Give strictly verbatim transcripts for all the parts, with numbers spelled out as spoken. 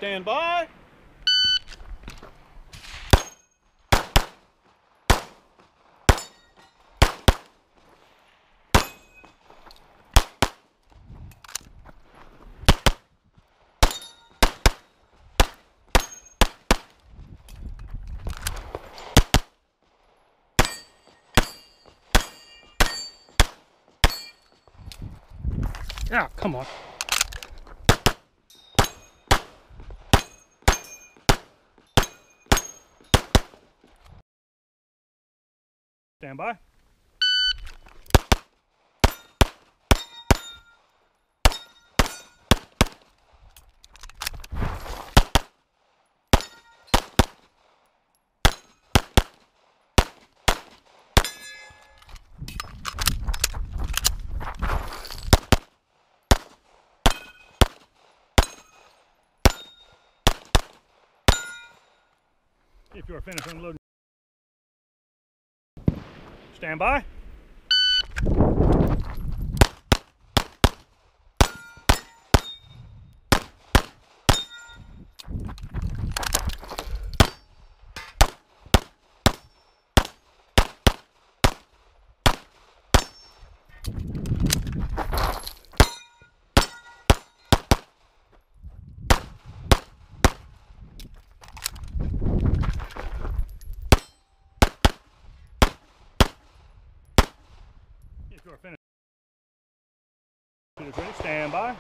Stand by. Yeah, come on. Stand by. If you are finished unloading, stand by. If you are finished, ready, stand by.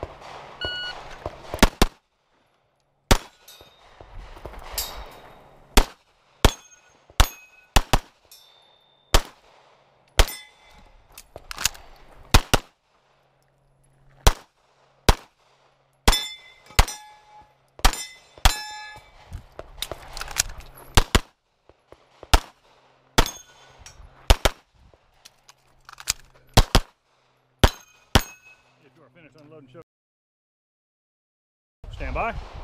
If you are finished unloading, stand by.